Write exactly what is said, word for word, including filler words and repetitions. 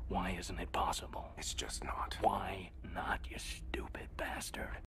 Why isn't it possible? It's just not. Why not, you stupid bastard?